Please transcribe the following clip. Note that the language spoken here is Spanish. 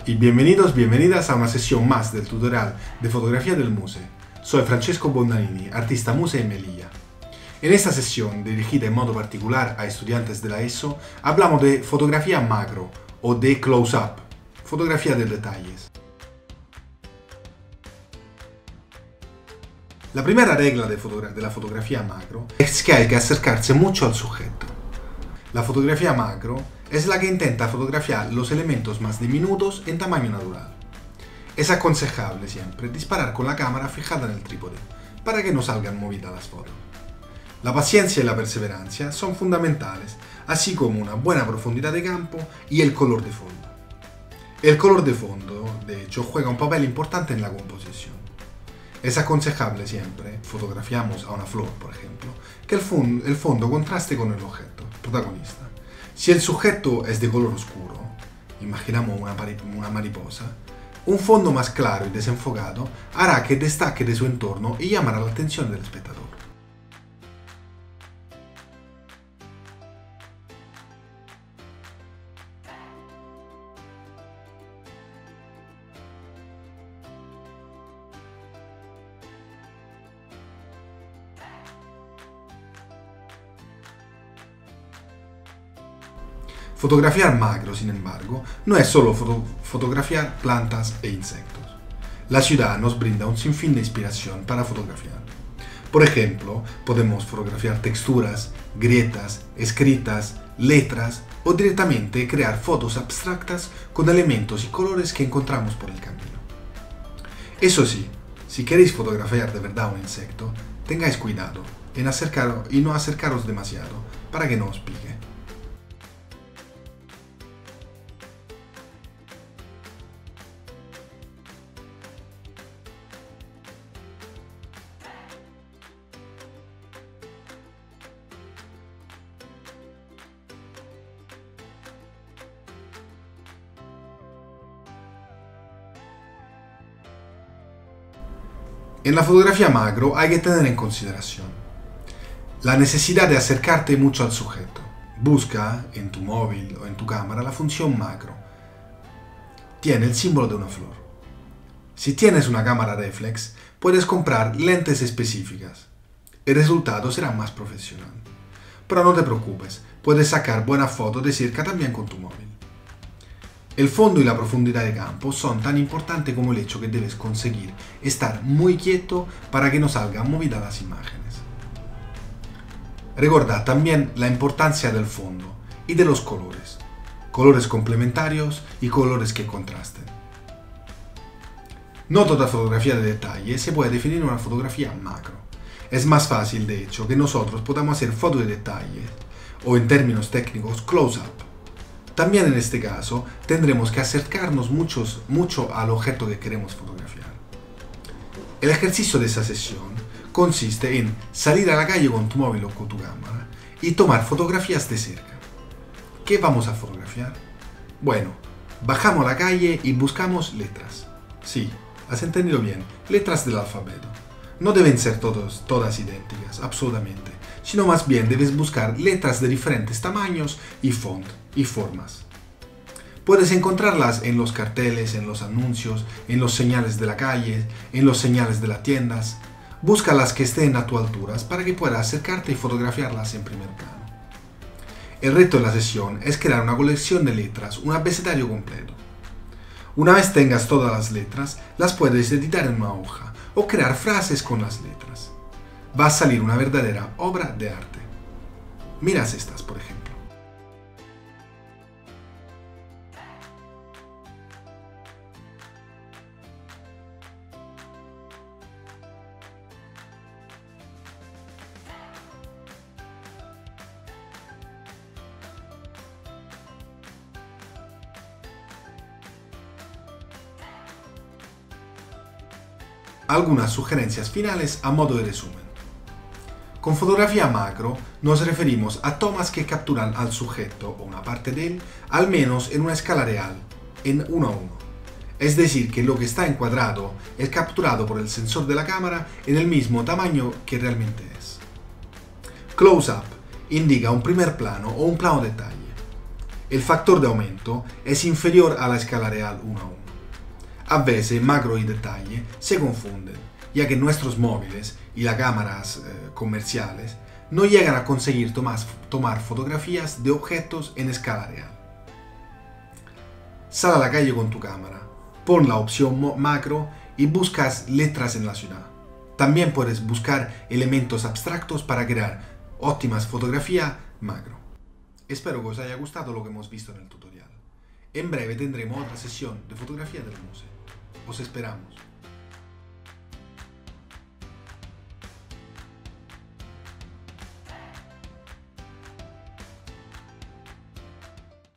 Hola y bienvenidos, bienvenidas a una sesión más del tutorial de fotografía del Muse. Soy Francesco Bondanini, artista Muse en Melilla. En esta sesión, dirigida en modo particular a estudiantes de la ESO, hablamos de fotografía macro o de close-up, fotografía de detalles. La primera regla de la fotografía macro es que hay que acercarse mucho al sujeto. La fotografía macro es la que intenta fotografiar los elementos más diminutos en tamaño natural. Es aconsejable siempre disparar con la cámara fijada en el trípode, para que no salgan movidas las fotos. La paciencia y la perseverancia son fundamentales, así como una buena profundidad de campo y el color de fondo. El color de fondo, de hecho, juega un papel importante en la composición. Es aconsejable siempre, fotografiamos a una flor por ejemplo, que el fondo contraste con el objeto protagonista. Si el sujeto es de color oscuro, imaginamos una mariposa, un fondo más claro y desenfocado hará que destaque de su entorno y llamará la atención del espectador. Fotografiar macro, sin embargo, no es solo fotografiar plantas e insectos. La ciudad nos brinda un sinfín de inspiración para fotografiar. Por ejemplo, podemos fotografiar texturas, grietas, escritas, letras o directamente crear fotos abstractas con elementos y colores que encontramos por el camino. Eso sí, si queréis fotografiar de verdad un insecto, tengáis cuidado y no acercaros demasiado para que no os pique. En la fotografía macro hay que tener en consideración la necesidad de acercarte mucho al sujeto. Busca en tu móvil o en tu cámara la función macro. Tiene el símbolo de una flor. Si tienes una cámara reflex, puedes comprar lentes específicas. El resultado será más profesional. Pero no te preocupes, puedes sacar buenas fotos de cerca también con tu móvil. El fondo y la profundidad de campo son tan importantes como el hecho que debes conseguir estar muy quieto para que no salgan movidas las imágenes. Recordad también la importancia del fondo y de los colores. Colores complementarios y colores que contrasten. No toda fotografía de detalle se puede definir una fotografía macro. Es más fácil, de hecho, que nosotros podamos hacer fotos de detalle o, en términos técnicos, close-up. También en este caso tendremos que acercarnos mucho al objeto que queremos fotografiar. El ejercicio de esa sesión consiste en salir a la calle con tu móvil o con tu cámara y tomar fotografías de cerca. ¿Qué vamos a fotografiar? Bueno, bajamos a la calle y buscamos letras. Sí, has entendido bien, letras del alfabeto. No deben ser todas idénticas, absolutamente, sino más bien debes buscar letras de diferentes tamaños y font y formas. Puedes encontrarlas en los carteles, en los anuncios, en los señales de la calle, en los señales de las tiendas. Busca las que estén a tu altura para que puedas acercarte y fotografiarlas en primer plano. El reto de la sesión es crear una colección de letras, un abecedario completo. Una vez tengas todas las letras, las puedes editar en una hoja o crear frases con las letras. Va a salir una verdadera obra de arte. Miras estas, por ejemplo. Algunas sugerencias finales a modo de resumen. Con fotografía macro nos referimos a tomas que capturan al sujeto o una parte de él, al menos en una escala real, en 1 a 1. Es decir, que lo que está encuadrado es capturado por el sensor de la cámara en el mismo tamaño que realmente es. Close-up indica un primer plano o un plano detalle. el factor de aumento es inferior a la escala real 1 a 1. A veces macro y detalle se confunden, ya que nuestros móviles y las cámaras comerciales no llegan a conseguir tomar fotografías de objetos en escala real. Sal a la calle con tu cámara, pon la opción macro y buscas letras en la ciudad. También puedes buscar elementos abstractos para crear óptimas fotografías macro. Espero que os haya gustado lo que hemos visto en el tutorial. En breve tendremos otra sesión de fotografía del museo. Os esperamos.